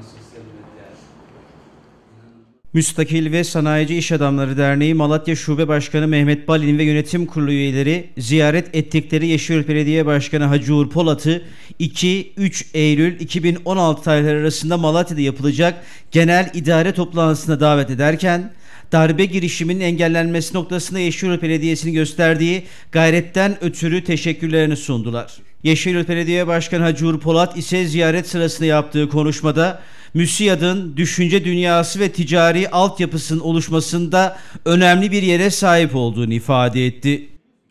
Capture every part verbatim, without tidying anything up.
sosyal medya. Müstakil ve Sanayici İş Adamları Derneği Malatya Şube Başkanı Mehmet Balin ve yönetim kurulu üyeleri ziyaret ettikleri Yeşilyurt Belediye Başkanı Hacı Uğur Polat'ı iki üç Eylül iki bin on altı tarihleri arasında Malatya'da yapılacak genel idare toplantısına davet ederken, darbe girişiminin engellenmesi noktasında Yeşilyurt Belediyesi'nin gösterdiği gayretten ötürü teşekkürlerini sundular. Yeşilyurt Belediye Başkanı Hacı Uğur Polat ise ziyaret sırasında yaptığı konuşmada MÜSİAD'ın düşünce dünyası ve ticari altyapısının oluşmasında önemli bir yere sahip olduğunu ifade etti.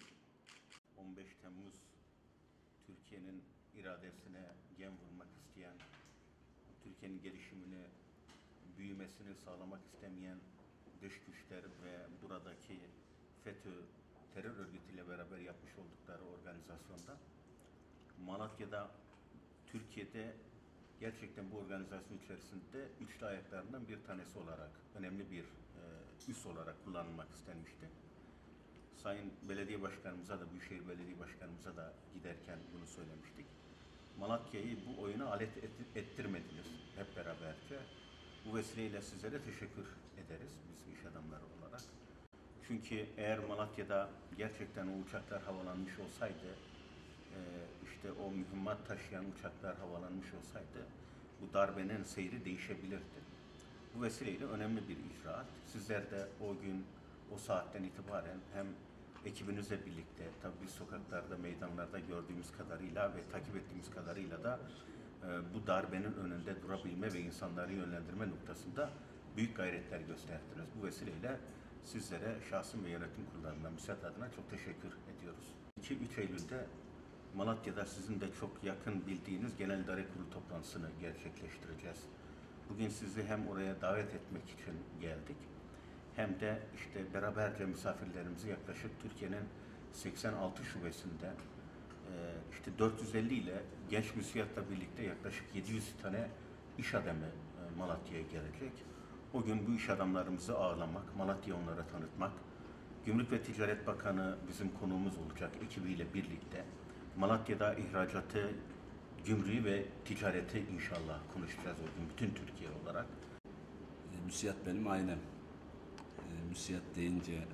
on beş Temmuz Türkiye'nin iradesine gem vurmak isteyen, Türkiye'nin gelişimini, büyümesini sağlamak istemeyen dış güçler ve buradaki FETÖ terör örgütüyle beraber yapmış oldukları organizasyonda Malatya'da, Türkiye'de gerçekten bu organizasyon içerisinde üçlü ayaklarından bir tanesi olarak, önemli bir e, üs olarak kullanılmak istenmişti. Sayın Belediye Başkanımıza da, Büyükşehir Belediye Başkanımıza da giderken bunu söylemiştik. Malatya'yı bu oyuna alet ettirmediniz hep beraberce. Bu vesileyle sizlere teşekkür ederiz biz iş adamları olarak. Çünkü eğer Malatya'da gerçekten o uçaklar havalanmış olsaydı, işte o mühimmat taşıyan uçaklar havalanmış olsaydı bu darbenin seyri değişebilirdi. Bu vesileyle önemli bir icraat. Sizler de o gün, o saatten itibaren hem ekibinizle birlikte, tabii biz sokaklarda, meydanlarda gördüğümüz kadarıyla ve takip ettiğimiz kadarıyla da e, bu darbenin önünde durabilme ve insanları yönlendirme noktasında büyük gayretler gösterdiniz. Bu vesileyle sizlere şahsım ve yönetim kurullarına, MÜSİAD adına çok teşekkür ediyoruz. iki üç Eylül'de Malatya'da sizin de çok yakın bildiğiniz Genel İdare Kurulu toplantısını gerçekleştireceğiz. Bugün sizi hem oraya davet etmek için geldik, hem de işte beraberce misafirlerimizi yaklaşık Türkiye'nin seksen altı şubesinde işte dört yüz elli ile Genç MÜSİAD'la birlikte yaklaşık yedi yüz tane iş adamı Malatya'ya gelecek. O gün bu iş adamlarımızı ağırlamak, Malatya'yı onlara tanıtmak, Gümrük ve Ticaret Bakanı bizim konuğumuz olacak ekibiyle birlikte Malatya'da ihracatı, gümrüğü ve ticareti inşallah konuşacağız o gün bütün Türkiye olarak. E, MÜSİAD benim ailem. E, MÜSİAD deyince e,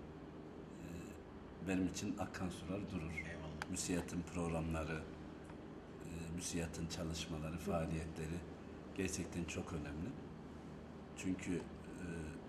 benim için akan sular durur. MÜSİAD'ın programları, e, MÜSİAD'ın çalışmaları, faaliyetleri gerçekten çok önemli. Çünkü e,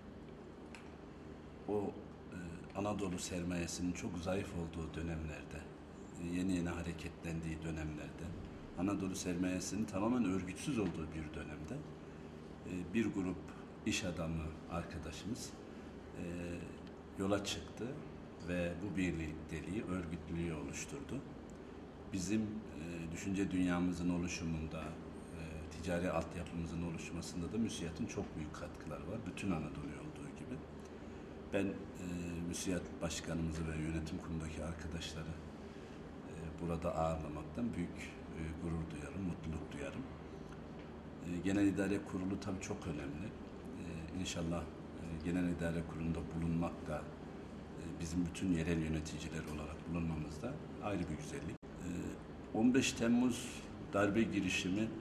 o e, Anadolu sermayesinin çok zayıf olduğu dönemlerde, yeni yeni hareketlendiği dönemlerde, Anadolu sermayesinin tamamen örgütsüz olduğu bir dönemde bir grup iş adamı arkadaşımız yola çıktı ve bu birlikteliği, örgütlülüğü oluşturdu. Bizim düşünce dünyamızın oluşumunda, ticari altyapımızın oluşmasında da MÜSİAD'ın çok büyük katkıları var. Bütün Anadolu'ya olduğu gibi. Ben MÜSİAD Başkanımızı ve yönetim kurulundaki arkadaşları burada ağırlamaktan büyük e, gurur duyarım, mutluluk duyarım. E, Genel İdare Kurulu tabii çok önemli. E, İnşallah e, Genel İdare Kurulu'nda bulunmak da e, bizim bütün yerel yöneticiler olarak bulunmamız da ayrı bir güzellik. E, on beş Temmuz darbe girişimi, e,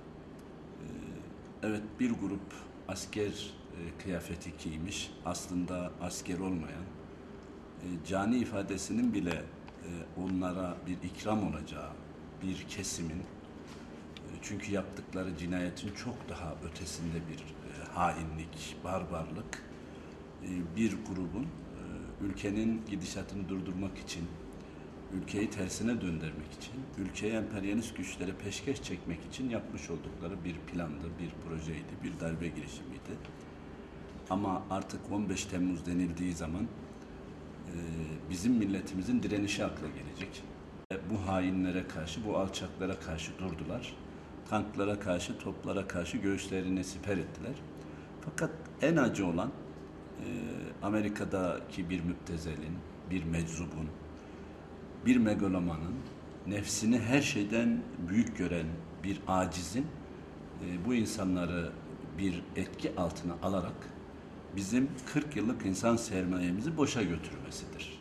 evet bir grup asker e, kıyafeti giymiş, aslında asker olmayan, e, cani ifadesinin bile onlara bir ikram olacağı bir kesimin, çünkü yaptıkları cinayetin çok daha ötesinde bir hainlik, barbarlık, bir grubun ülkenin gidişatını durdurmak için, ülkeyi tersine döndürmek için, ülkeye emperyalist güçlere peşkeş çekmek için yapmış oldukları bir plandı, bir projeydi, bir darbe girişimiydi. Ama artık on beş Temmuz denildiği zaman bizim milletimizin direnişi akla gelecek. Bu hainlere karşı, bu alçaklara karşı durdular. Tanklara karşı, toplara karşı göğüslerine siper ettiler. Fakat en acı olan Amerika'daki bir müptezelin, bir meczubun, bir megalomanın, nefsini her şeyden büyük gören bir acizin bu insanları bir etki altına alarak bizim kırk yıllık insan sermayemizi boşa götürmesidir.